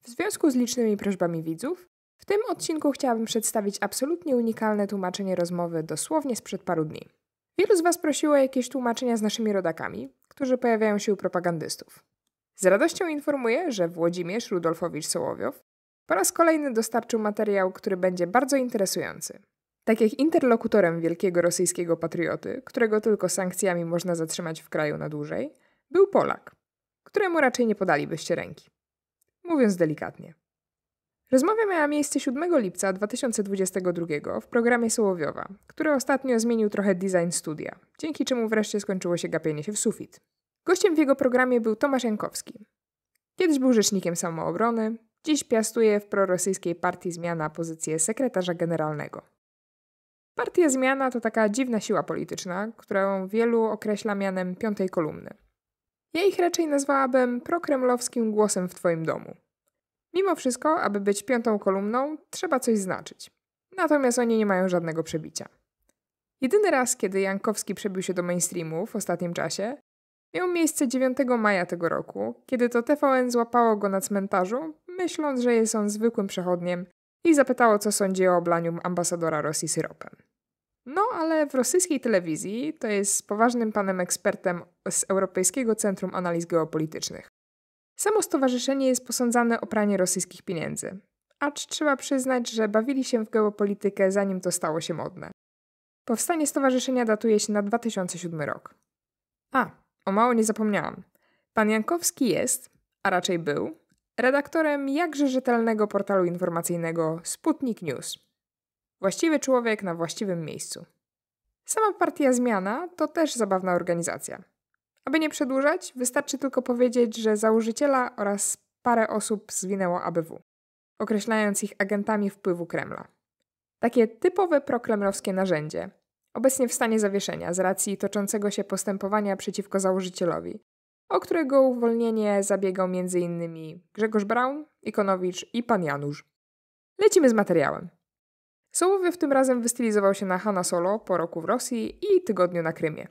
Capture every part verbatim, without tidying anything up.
W związku z licznymi prośbami widzów, w tym odcinku chciałabym przedstawić absolutnie unikalne tłumaczenie rozmowy dosłownie sprzed paru dni. Wielu z Was prosiło o jakieś tłumaczenia z naszymi rodakami, którzy pojawiają się u propagandystów. Z radością informuję, że Włodzimierz Rudolfowicz Sołowiow po raz kolejny dostarczył materiał, który będzie bardzo interesujący. Tak jak interlokutorem wielkiego rosyjskiego patrioty, którego tylko sankcjami można zatrzymać w kraju na dłużej, był Polak, któremu raczej nie podalibyście ręki. Mówiąc delikatnie. Rozmowa miała miejsce siódmego lipca dwa tysiące dwudziestego drugiego w programie Sołowiowa, który ostatnio zmienił trochę design studia, dzięki czemu wreszcie skończyło się gapienie się w sufit. Gościem w jego programie był Tomasz Jankowski. Kiedyś był rzecznikiem samoobrony, dziś piastuje w prorosyjskiej partii Zmiana pozycję sekretarza generalnego. Partia Zmiana to taka dziwna siła polityczna, którą wielu określa mianem piątej kolumny. Ja ich raczej nazwałabym prokremlowskim głosem w twoim domu. Mimo wszystko, aby być piątą kolumną, trzeba coś znaczyć. Natomiast oni nie mają żadnego przebicia. Jedyny raz, kiedy Jankowski przebił się do mainstreamu w ostatnim czasie, miał miejsce dziewiątego maja tego roku, kiedy to T V N złapało go na cmentarzu, myśląc, że jest on zwykłym przechodniem i zapytało, co sądzi o oblaniu ambasadora Rosji syropem. No, ale w rosyjskiej telewizji to jest z poważnym panem ekspertem z Europejskiego Centrum Analiz Geopolitycznych. Samo stowarzyszenie jest posądzane o pranie rosyjskich pieniędzy, acz trzeba przyznać, że bawili się w geopolitykę zanim to stało się modne. Powstanie stowarzyszenia datuje się na dwa tysiące siódmy rok. A, o mało nie zapomniałam. Pan Jankowski jest, a raczej był, redaktorem jakże rzetelnego portalu informacyjnego Sputnik News. Właściwy człowiek na właściwym miejscu. Sama partia Zmiana to też zabawna organizacja. Aby nie przedłużać, wystarczy tylko powiedzieć, że założyciela oraz parę osób zwinęło A B W, określając ich agentami wpływu Kremla. Takie typowe prokremlowskie narzędzie, obecnie w stanie zawieszenia z racji toczącego się postępowania przeciwko założycielowi, o którego uwolnienie zabiegał między innymi Grzegorz Braun, Ikonowicz i pan Janusz. Lecimy z materiałem. Sołowiow tym razem wystylizował się na Hanna Solo po roku w Rosji i tygodniu na Krymie.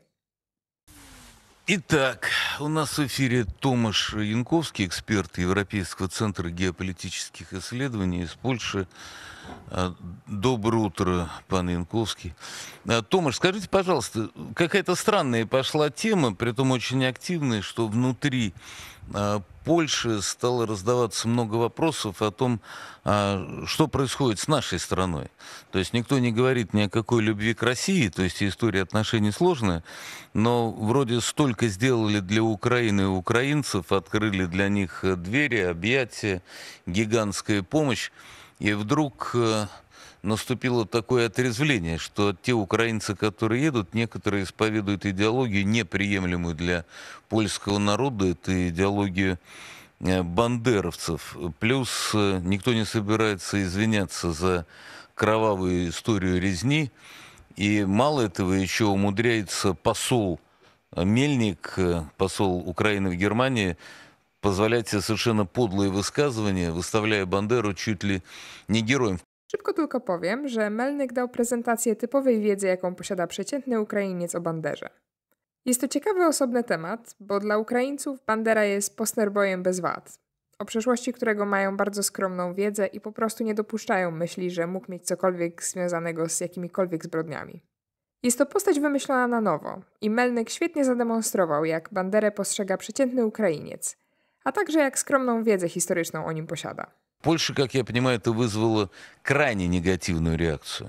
Итак, у нас в эфире Томаш Янковский, эксперт Европейского центра геополитических исследований из Польши. А, Доброе утро, пан Янковский. А, Томаш, скажите, пожалуйста, какая-то странная пошла тема, притом очень активная, что внутри а, Польши стало раздаваться много вопросов о том, а, что происходит с нашей страной. То есть никто не говорит ни о какой любви к России, то есть история отношений сложная, но вроде столько сделали для Украины и украинцев, открыли для них двери, объятия, гигантская помощь. И вдруг э, наступило такое отрезвление, что те украинцы, которые едут, некоторые исповедуют идеологию, неприемлемую для польского народа, это идеологию э, бандеровцев. Плюс э, никто не собирается извиняться за кровавую историю резни. И мало этого, еще умудряется посол Мельник, э, посол Украины в Германии, позволять себе совершенно подлые высказывания, wystawiają Banderę чуть ли nie героем. Szybko tylko powiem, że Melnyk dał prezentację typowej wiedzy, jaką posiada przeciętny Ukrainiec o Banderze. Jest to ciekawy osobny temat, bo dla Ukraińców Bandera jest posterbojem bez wad, o przeszłości którego mają bardzo skromną wiedzę i po prostu nie dopuszczają myśli, że mógł mieć cokolwiek związanego z jakimikolwiek zbrodniami. Jest to postać wymyślona na nowo i Melnyk świetnie zademonstrował, jak Banderę postrzega przeciętny Ukrainiec, a także jak skromną wiedzę historyczną o nim posiada. В Польше, как я понимаю, это вызвало крайне негативную реакцию.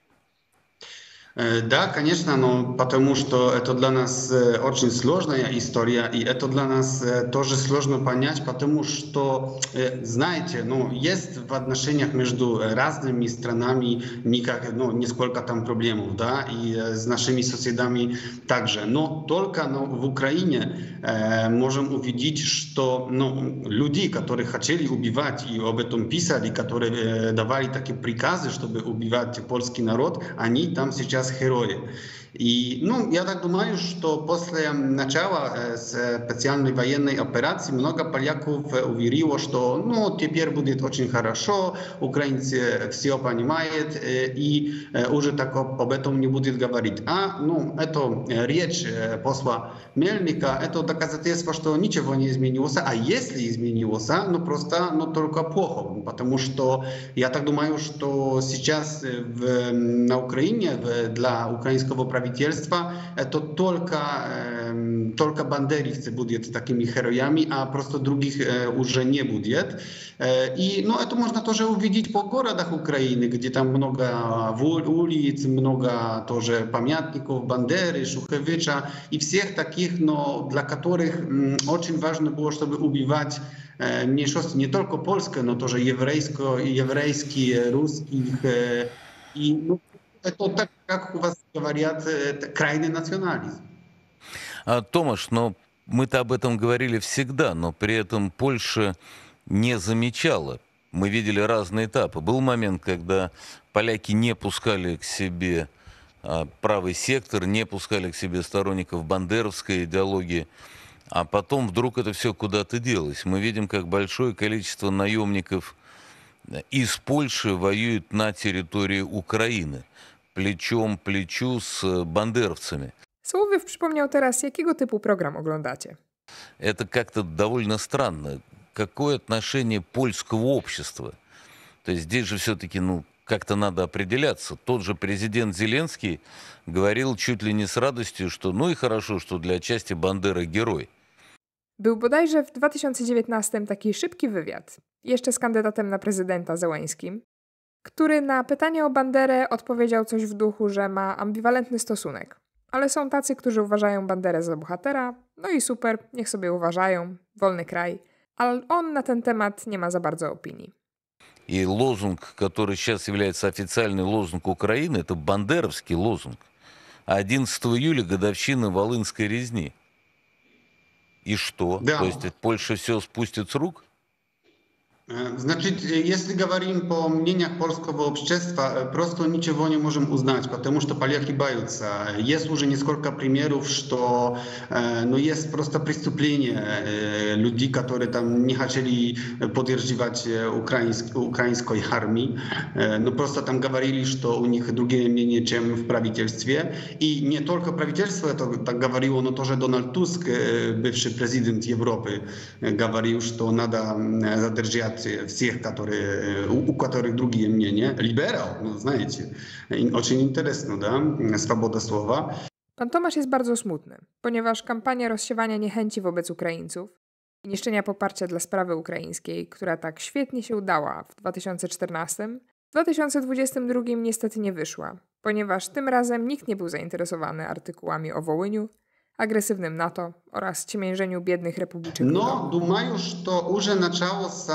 Да, конечно, но потому что это для нас очень сложная история, и это для нас тоже сложно понять, потому что, знаете, ну, есть в отношениях между разными странами никак, ну, нисколько там проблем, да, и с нашими соседями также. Но только ну, в Украине э, можем увидеть, что ну, люди, которые хотели убивать и об этом писали, которые э, давали такие приказы, чтобы убивать польский народ, они там сейчас сейчас герои. И, ну, я так думаю, что после начала специальной военной операции много поляков уверило, что, ну, теперь будет очень хорошо, украинцы все понимают, и уже так об этом не будет говорить. А, ну, это речь посла Мельника, это доказательство, что ничего не изменилось, а если изменилось, ну, просто, ну, только плохо, потому что я так думаю, что сейчас в, на Украине для украинского правительства правительства, to tylko, tylko bandeровцы будут такими героями, а просто других уже не будет. И, ну, это можно тоже увидеть по городах Украины, где там много улиц, много тоже памятников Бандеры, Шухевича и всех таких, но для которых очень важно было, чтобы убивать mniejszości, nie tylko polskie, no to, że еврейско, еврейские, русских. И, ну, это так, как у вас говорят, крайний национализм. А, Томаш, но мы-то об этом говорили всегда, но при этом Польша не замечала. Мы видели разные этапы. Был момент, когда поляки не пускали к себе а, правый сектор, не пускали к себе сторонников бандеровской идеологии, а потом вдруг это все куда-то делось. Мы видим, как большое количество наемников из Польши воюет на территории Украины, плечом к плечу с бандеровцами. Sołowiew przypomniał teraz, jakiego typu program oglądacie. Это как-то довольно странно. Какое отношение польского общества? То есть здесь же все-таки, ну, как-то надо определяться. Тот же президент Зеленский говорил чуть ли не с радостью, что ну и хорошо, что для части Бандера герой. Był bodajże w dwa tysiące dziewiętnastym taki szybki wywiad, jeszcze z kandydatem na prezydenta Zełańskim, który na pytanie o Banderę odpowiedział coś w duchu, że ma ambiwalentny stosunek. Ale są tacy, którzy uważają Banderę za bohatera, no i super, niech sobie uważają, wolny kraj, ale on na ten temat nie ma za bardzo opinii. И лозунг, который сейчас является официальный лозунг Украины, это бандеровский лозунг. А одиннадцатого июля годовщина Волынской резни. И что? Да. То есть Польша все спустит с рук? Значит, если говорим по мнениям польского общества, просто ничего не можем узнать, потому что поляки боятся. Есть уже несколько примеров, что ну, есть просто преступления людей, которые там не хотели поддерживать украинск, украинской армии, но просто там говорили, что у них другие мнения, чем в правительстве. И не только правительство это так говорило, но тоже Дональд Туск, бывший президент Европы, говорил, что надо задержать всех, которые, у которых другие мнения. Либерал, ну, знаете, очень интересно, да, swoboda słowa. Pan Tomasz jest bardzo smutny, ponieważ kampania rozsiewania niechęci wobec Ukraińców i niszczenia poparcia dla sprawy ukraińskiej, która tak świetnie się udała w dwa tysiące czternastym, w dwa tysiące dwudziestym drugim niestety nie wyszła, ponieważ tym razem nikt nie był zainteresowany artykułami o Wołyniu, agresywnym NATO oraz ciemiężeniu biednych republiczków. No, думаю, что уже начался,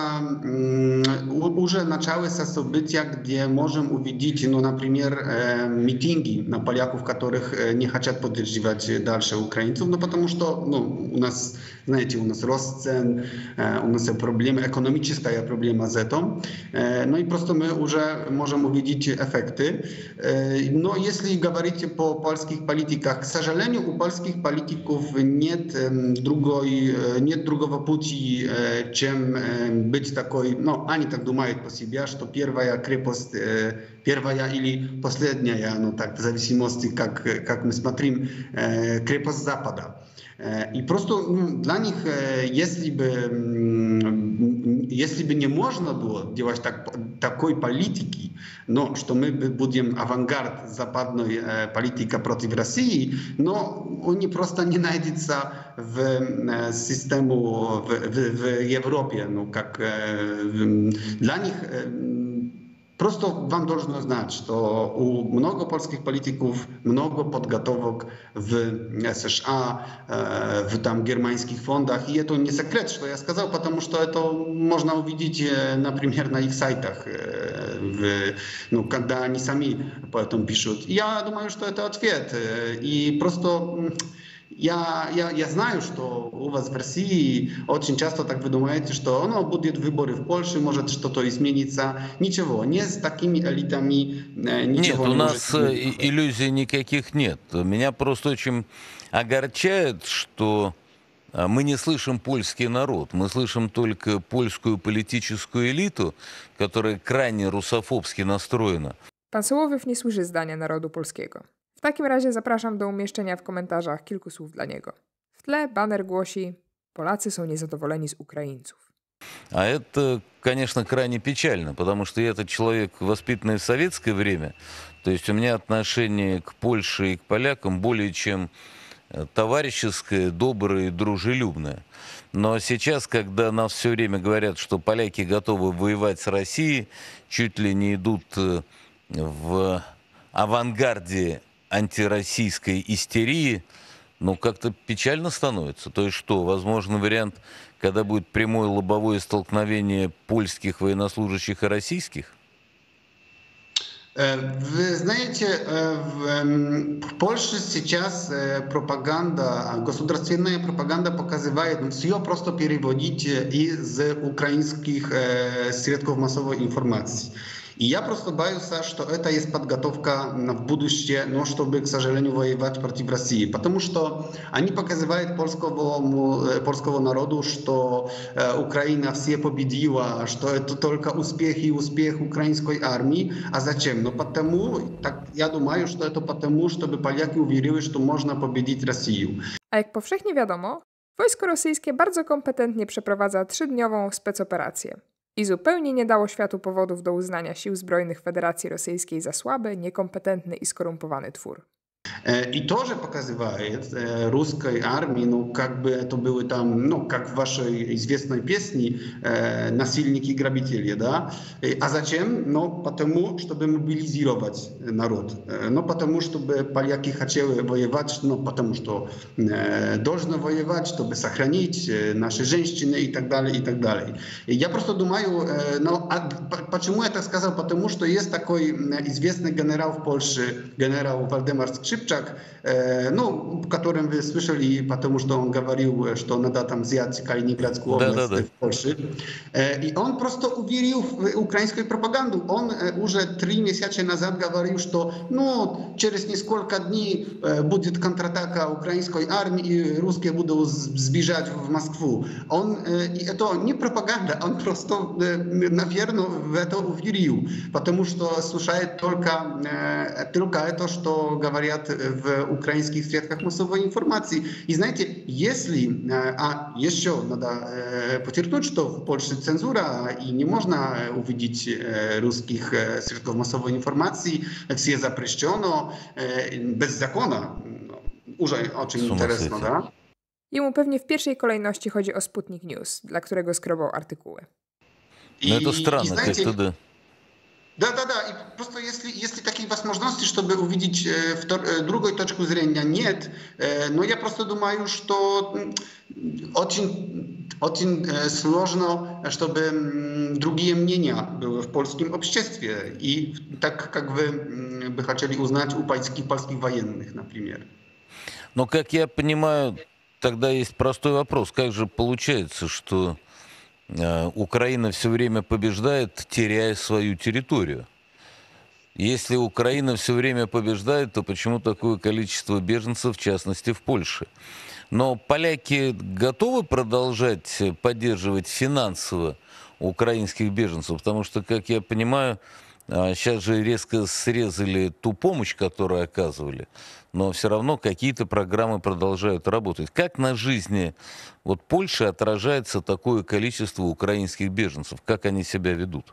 уже начались события, где можем увидеть, ну, например, митинги на поляков, которых не хотят поддерживать дальше украинцев, ну, потому что, ну, у нас, знаете, у нас рост цен, у нас проблема, экономическая проблема с этим, ну, и просто мы уже можем увидеть эффекты. Но если говорить по польских политиках, к сожалению, у польских политиков нет другой, нет другого пути, чем быть такой, ну, они так думают по себе, что первая крепость, первая или последняя, ну, так, в зависимости, как, как мы смотрим, крепость Запада. И просто ну, для них, если бы, если бы не можно было делать так, такой политики, но что мы будем авангард западной политики против России, но они просто не найдутся в систему в, в, в Европе, ну, как для них. Просто вам должно знать, что у много польских политиков много подготовок в США, в там германских фондах. И это не секрет, что я сказал, потому что это можно увидеть, например, на их сайтах, в, ну, когда они сами по этому пишут. Я думаю, что это ответ. И просто Я, я, я знаю, что у вас в России очень часто так вы думаете, что ну, будет выборы в Польше, может что-то изменится. Ничего, не с такими элитами э, Нет, ничего у не может нас э, измениться. и- иллюзий никаких нет. Меня просто очень огорчает, что а, мы не слышим польский народ, мы слышим только польскую политическую элиту, которая крайне русофобски настроена. Pan Sołowyw nie słyszy zdania narodu polskiego. W takim razie zapraszam do umieszczenia w komentarzach kilku słów dla niego. W tle baner głosi: Polacy są niezadowoleni z Ukraińców. А это, конечно, крайне печально, потому что я-то человек, воспитанный в советское время, то есть у меня отношение к Польше и к полякам более чем э, товарищеское, доброе и дружелюбное. Но сейчас, когда нас все время говорят, что поляки готовы воевать с Россией, чуть ли не идут э, в авангарде антироссийской истерии, ну, как-то печально становится. То есть что, возможно, вариант, когда будет прямое лобовое столкновение польских военнослужащих и российских? Э, Вы знаете, э, в эм, в Польше сейчас э, пропаганда, государственная пропаганда показывает все просто переводить э, из украинских э, средств массовой информации. И я просто боюсь, что это есть подготовка на- в будущее, но чтобы, к сожалению, воевать против России. Потому что они показывают польскому, э, польскому народу, что э, Украина все победила, что это только успех и успех украинской армии. А зачем? Ну потому, так я думаю, что это потому, чтобы поляки уверили, что можно победить Россию. A jak powszechnie wiadomo, wojsko rosyjskie bardzo kompetentnie przeprowadza trzydniową specoperację i zupełnie nie dało światu powodów do uznania sił zbrojnych Federacji Rosyjskiej za słaby, niekompetentny i skorumpowany twór. Э, И тоже показывает э, русской армии, ну, как бы это было там, ну, как в вашей известной песне э, «Насильники и грабители», да? Э, А зачем? Ну, потому, чтобы мобилизировать народ. Э, Ну, потому, чтобы поляки хотели воевать, ну, потому что э, должны воевать, чтобы сохранить э, наши женщины и так далее, и так далее. И я просто думаю, э, ну, а п- почему я так сказал? Потому что есть такой м, известный генерал в Польше, генерал Вальдемар Скрипчак, э, ну, которым вы слышали, потому что он говорил, э, что надо там взять Калининградскую область Да-да-да. э, в Польше. Э, И он просто уверил в украинскую пропаганду. Он э, уже три месяца назад говорил, что ну, через несколько дней э, будет контратака украинской армии, и русские будут с- сбежать в Москву. Он, э, и это не пропаганда, он просто, э, наверное, в это уверил, потому что слушает только, э, только это, что говорят в украинских средствах массовой информации. И знаете, если, э, а еще надо э, подчеркнуть, что в Польше цензура, и не можно э, увидеть э, русских э, средств массовой информации, все запрещено, э, без закона. Уже очень С ума интересно, сойти. да? Jemu pewnie w pierwszej kolejności chodzi o Sputnik News, dla którego skrobał artykuły. Но это И, и странно, знаете, как-то да. да, да, да. И просто если, если таких возможностей, чтобы увидеть э, втор- э, другую точку зрения, нет. Э, но я просто думаю, что м, очень, очень э, сложно, чтобы м, другие мнения были в польском обществе. И так, как вы м, бы хотели узнать у польских, польских военных, например. Но, как я понимаю, тогда есть простой вопрос. Как же получается, что э, Украина все время побеждает, теряя свою территорию? Если Украина все время побеждает, то почему такое количество беженцев, в частности, в Польше? Но поляки готовы продолжать э, поддерживать финансово украинских беженцев, потому что, как я понимаю, сейчас же резко срезали ту помощь, которую оказывали, но все равно какие-то программы продолжают работать. Как на жизни вот Польши отражается такое количество украинских беженцев? Как они себя ведут?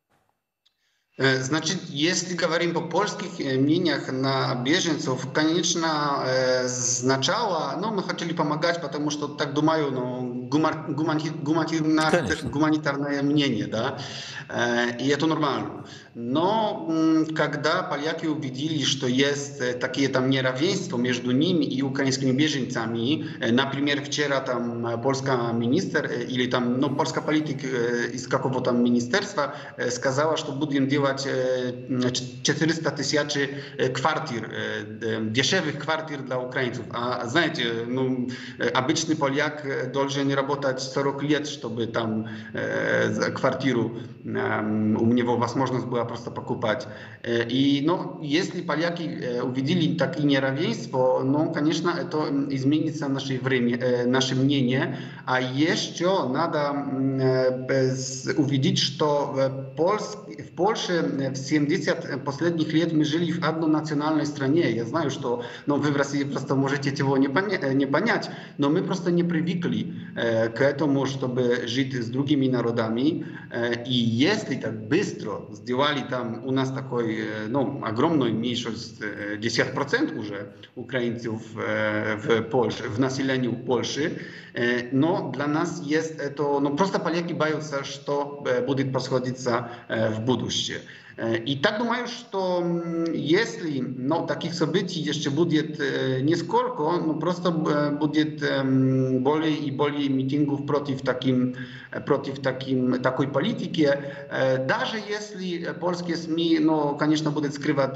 Э, Значит, если говорим по польских э, мнениях на беженцев, конечно, э, сначала, ну, мы хотели помогать, потому что, так думаю, ну, гуманитарное мнение, да, и это нормально. Но когда поляки увидели, что есть такие там неравенства между ними и украинскими беженцами, например, вчера там польский министр или там, ну, польский политик из какого-то министерства сказала, что будем делать четыреста тысяч квартир, дешевых квартир для украинцев. А знаете, ну, обычный поляк должен работать сорок лет, чтобы там квартиру у него возможность была просто покупать. И, ну, если поляки увидели такие неравенства, ну, конечно, это изменится наше время, наше мнение. А еще надо увидеть, что в, Польс... в Польше в семьдесят последних лет мы жили в одной национальной стране. Я знаю, что, ну, вы в России просто можете этого не, поня... не понять, но мы просто не привыкли к этому, чтобы жить с другими народами. И если так быстро сделали там у нас такой, ну, огромный меньшинство, десять процентов уже украинцев в Польше, в населении Польши, но для нас есть это, ну, просто поляки боятся, что будет происходить в будущем. И так думаю, что если, ну, таких событий еще будет не сколько, ну, просто будет более и более митингов против, таким, против таким, такой политики, даже если польские СМИ, ну, конечно, будут скрывать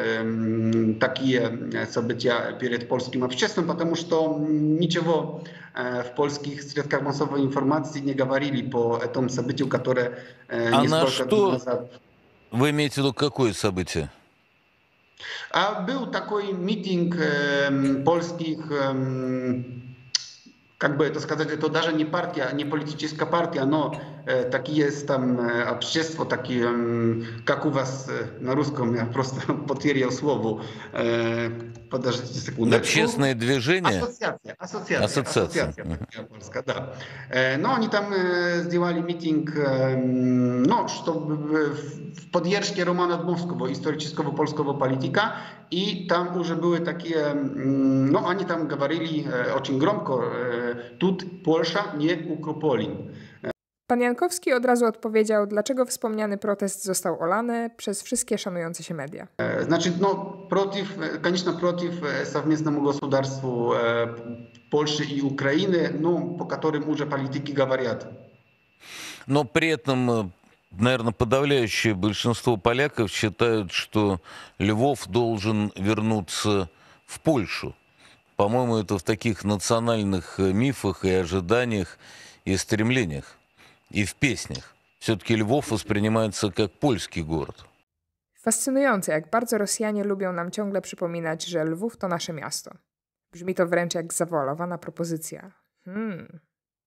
такие события перед польским обществом, потому что ничего в польских средствах массовой информации не говорили по этому событию, которое А на несколько дней что назад. вы имеете в виду какое событие? А был такой митинг э, польских, э, как бы это сказать, это даже не партия, не политическая партия, но э, такие есть там э, общества, такие, э, как у вас э, на русском, я просто потерял слово. Э, подождите секунду. Общественное движение? Ассоциация, ассоциация, Ассоциация. ассоциация, такая польская, да. Э, но они там э, сделали митинг, э, ну, чтобы в поддержке Романа Дмовского, исторического польского политика, и там уже были такие, ну, они там говорили э, очень громко, э, тут Polsza nie Ukropolin. Pan Jankowski od razu odpowiedział, dlaczego wspomniany protest został olany przez wszystkie szanujące się media. Значит, ну, против, конечно, против совместному государству Польши и Украины, ну, по которым уже политики говорят. Но при этом, наверное, подавляющее большинство поляков считают, что Львов должен вернуться в Польшу. По-моему, это в таких национальных мифах и ожиданиях и стремлениях, и в песнях. Все-таки Львов воспринимается как польский город. Fascynujące, jak bardzo Rosjanie lubią nam ciągle przypominać, że Lwów to nasze miasto. Brzmi to wręcz jak zawoalowana propozycja. Hmm.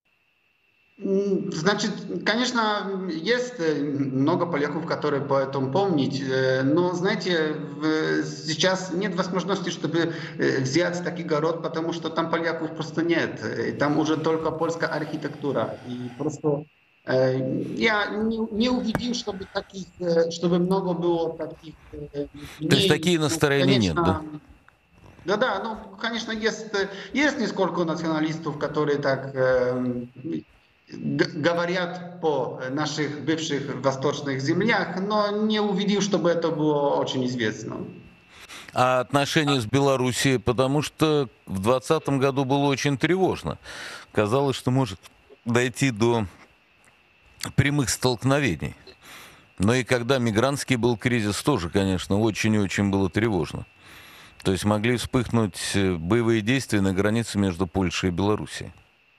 Значит, конечно, есть много поляков, которые по этому помнить, но, знаете, сейчас нет возможности, чтобы взять такой город, потому что там поляков просто нет. Там уже только польская архитектура. И просто я не, не увидел, чтобы, таких, чтобы много было таких... То есть такие настроения нет, да? Да-да, ну, конечно, есть, есть несколько националистов, которые так... говорят по наших бывших восточных землях, но не увидел, чтобы это было очень известно. А отношения с Белоруссией, потому что в двадцатом году было очень тревожно. Казалось, что может дойти до прямых столкновений. Но и когда мигрантский был кризис, тоже, конечно, очень-очень было тревожно. То есть могли вспыхнуть боевые действия на границе между Польшей и Белоруссией.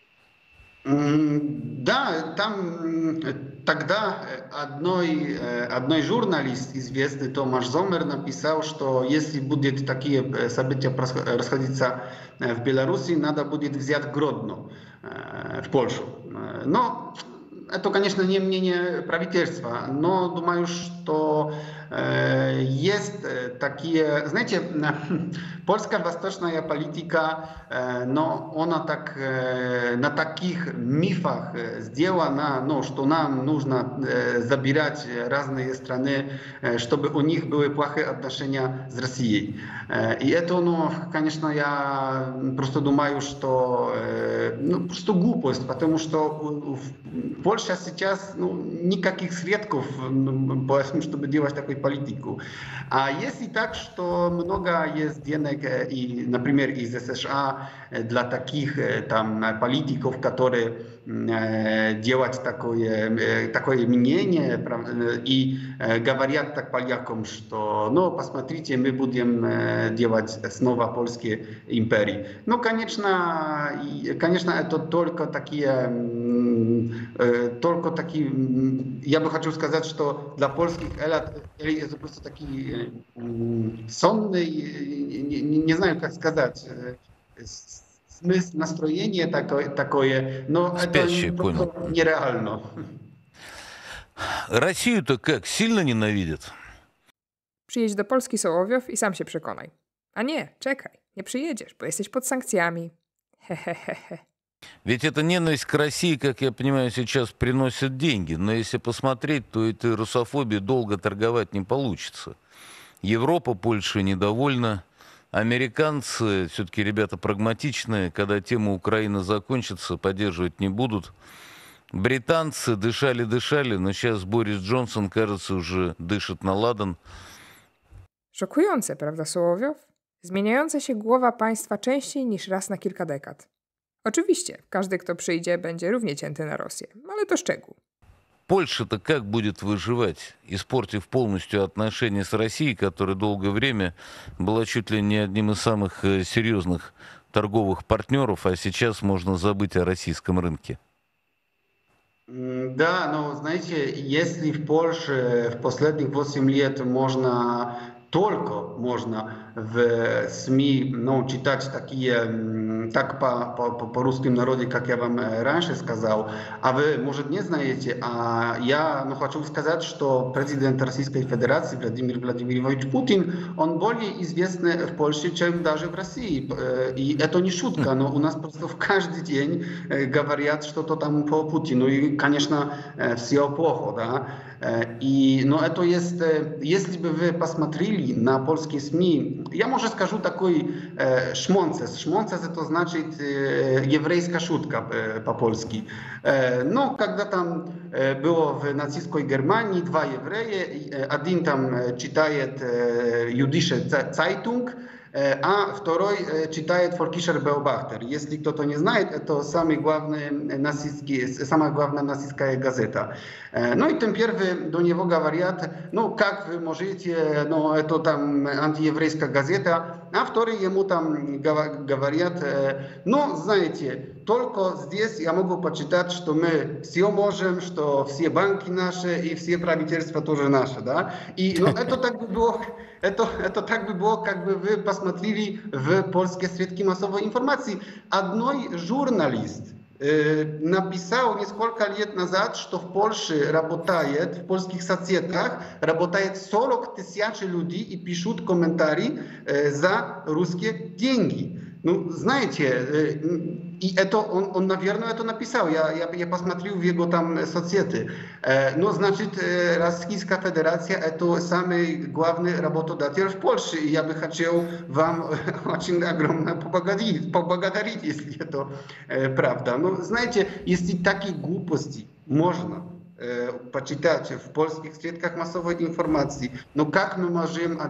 Да, там тогда одной, одной журналист, известный Томаш Зомер, написал, что если будут такие события расходиться в Беларуси, надо будет взять Гродно в Польшу. Но это, конечно, не мнение правительства, но думаю, что э, есть такие, знаете, польская восточная политика, э, но она так, э, на таких мифах сделана, ну, что нам нужно э, забирать разные страны, э, чтобы у них были плохие отношения с Россией. Э, и это, ну, конечно, я просто думаю, что э, ну, просто глупость, потому что в Польша сейчас ну, никаких средств, чтобы делать такую политику. А если так, что много есть денег, и, например, из США для таких там политиков, которые делать такое, такое мнение и говорят так полякам, что ну, посмотрите, мы будем делать снова польские империи. Ну, конечно, конечно, это только такие, только такие, я бы хочу сказать, что для польских элит это просто такие сонные, не, не знаю, как сказать, смысл, настроение такое, такое но Спящие, это понял. просто нереально. Россию-то как, сильно ненавидят? Przyjedź do Polski, Sołowiow, i sam się przekonaj. A nie, czekaj, nie przyjedziesz, bo jesteś pod sankcjami. Hehehehe. Ведь эта ненависть к России, как я понимаю, сейчас приносит деньги. Но если посмотреть, то этой русофобией долго торговать не получится. Европа, Польша недовольна. Американцы, все-таки ребята прагматичные, когда тема Украины закончится, поддерживать не будут. Британцы дышали-дышали, но сейчас Борис Джонсон, кажется, уже дышит на ладан. Szokujące, prawda, Sołowiow? Zmieniająca się głowa państwa częściej niż raz na kilka dekad. Oczywiście, każdy, kto przyjdzie, będzie równie cięty na Rosję, ale to szczegół. Польша-то как будет выживать, испортив полностью отношения с Россией, которая долгое время была чуть ли не одним из самых серьезных торговых партнеров, а сейчас можно забыть о российском рынке? Да, но знаете, если в Польше в последних восемь лет можно только можно в СМИ ну, читать такие, так по, по, по русским народе, как я вам раньше сказал, а вы, может, не знаете, а я ну, хочу сказать, что президент Российской Федерации Владимир Владимирович Путин, он более известный в Польше, чем даже в России. И это не шутка, но у нас просто в каждый день говорят что-то там по Путину, и, конечно, все плохо, да. И, но это есть, если бы вы посмотрели на польские СМИ, я, может, скажу такой э, шмонцес. Шмонцес это значит э, еврейская шутка э, по-польски. Э, но когда там э, было в нацистской Германии два еврея, э, один там э, читает э, Jüdische Zeitung, а второй читает Völkischer Beobachter. Если кто-то не знает, это самый главный нацистский, самая главная нацистская газета. Ну и там первые до него говорят, ну как вы можете, ну это там антиеврейская газета, а вторые ему там говорят, ну знаете, только здесь я могу почитать, что мы все можем, что все банки наши и все правительства тоже наши, да. И ну, это так бы было, это, это так бы было, как бы вы посмотрели в польские средства массовой информации. Одной журналист э, написал несколько лет назад, что в Польше работает, в польских соцсетях работает сорок тысяч людей и пишут комментарии э, за русские деньги. Ну, знаете, э, и это он, он, наверное, это написал. Я, я, я посмотрел в его там соцсети. Э, но, значит, э, Российская Федерация это самый главный работодатель в Польше. И я бы хотел вам очень огромно поблагодарить, поблагодарить если это э, правда. Но, знаете, если такие глупости можно почитать в польских средствах массовой информации. Но как мы можем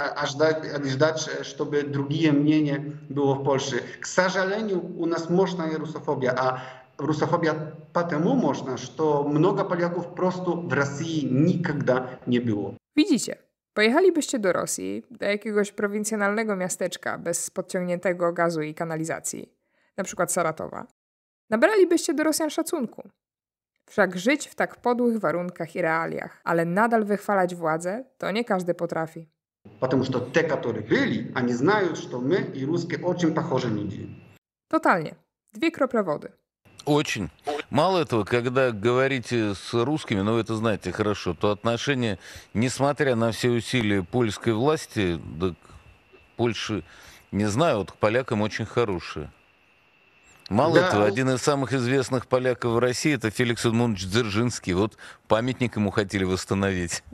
ожидать, чтобы другие мнения было в Польше? К сожалению, у нас мощная русофобия. А русофобия потому мощна, что много поляков просто в России никогда nie było. Widzicie, pojechalibyście do Rosji, do jakiegoś prowincjonalnego miasteczka bez podciągniętego gazu i kanalizacji, na przykład Saratowa. Nabralibyście do Rosjan szacunku. Wszak żyć w tak podłych warunkach i realiach, ale nadal wychwalać władzę, to nie każdy potrafi. Потому что те, которые были, они знают, что мы и русские очень похожи люди. Totalnie. Dwie krople wody. Очень. Мало этого, когда говорите с русскими, ну вы это знаете хорошо, то отношения, несмотря на все усилия польской власти, да, к Польше, не знаю, вот к полякам очень хорошие. Мало этого, Да, один из самых известных поляков в России — это Феликс Эдмундович Дзержинский. Вот памятник ему хотели восстановить.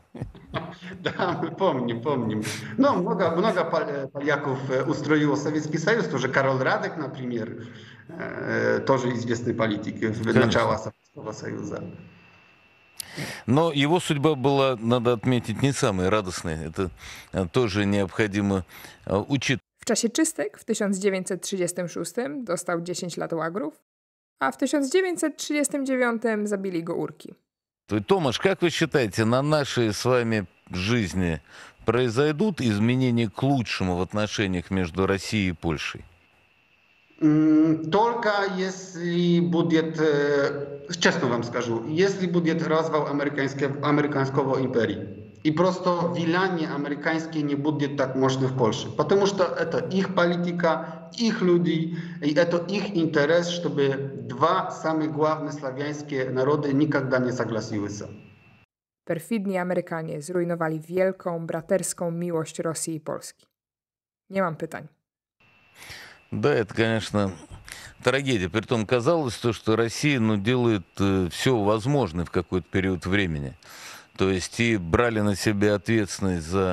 да, мы помним, помним. Но много, много пол- поляков э, устроил Советский Союз, тоже Карл Радек, например, э, тоже известный политик в Конечно. начала Советского Союза. Но его судьба была, надо отметить, не самой радостной. Это э, тоже необходимо э, учитывать. W czasie czystek w tysiąc dziewięćset trzydziestym szóstym dostał dziesięć lat łagrów, a w tysiąc dziewięćset trzydziestym dziewiątym zabili go Urki. Томаш, как вы считаете, на нашей с вами жизни произойдут изменения к лучшему в отношениях между Россией и Польшей? М, Только если будет, э, честно вам скажу, если будет развал американского, американского империи. И просто влияние американское не будет так мощно в Польше. Потому что это их политика, их люди, и это их интерес, чтобы два самых главных славянские народы никогда не согласились. Perfidni Amerykanie zrujnowali wielką, braterską miłość Rosji i Polski. Nie mam pytań. Да, это, конечно, трагедия. Притом казалось то, что Россия, ну, делает все возможное в какой-то период времени. То есть и брали на себя ответственность за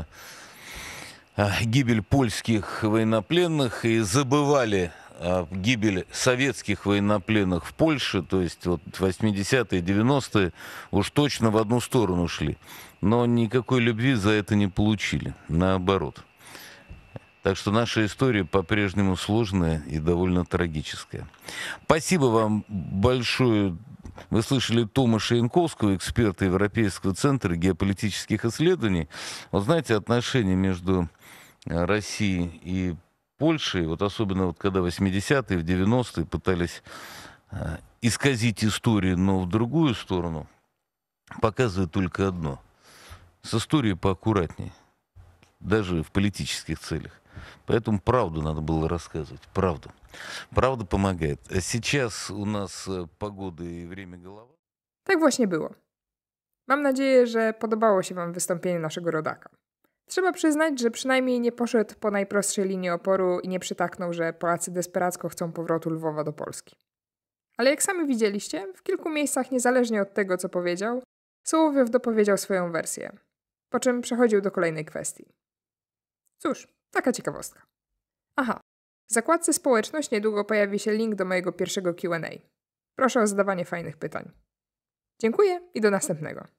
а, гибель польских военнопленных и забывали а, гибель советских военнопленных в Польше. То есть вот восьмидесятые, девяностые уж точно в одну сторону шли. Но никакой любви за это не получили. Наоборот. Так что наша история по-прежнему сложная и довольно трагическая. Спасибо вам большое. Вы слышали Томаша Янковского, эксперта Европейского центра геополитических исследований. Вот знаете, отношения между Россией и Польшей, вот особенно вот когда в восьмидесятые, в девяностые пытались э, исказить историю, но в другую сторону, показывает только одно. С историей поаккуратнее, даже в политических целях. Поэтому правду надо было рассказывать, правду. Правда помогает. А сейчас у нас э, погода и время голова. Tak właśnie było. Mam nadzieję, że podobało się wam wystąpienie naszego rodaka. Trzeba przyznać, że przynajmniej nie poszedł po najprostszej linii oporu i nie przytaknął, że Polacy desperacko chcą powrotu Lwowa do Polski. Ale jak sami widzieliście, w kilku miejscach niezależnie od tego, co powiedział, Sołowiow dopowiedział swoją wersję, po czym przechodził do kolejnej kwestii. Cóż, taka ciekawostka. Aha, w zakładce Społeczność niedługo pojawi się link do mojego pierwszego Q and A. Proszę o zadawanie fajnych pytań. Dziękuję i do następnego.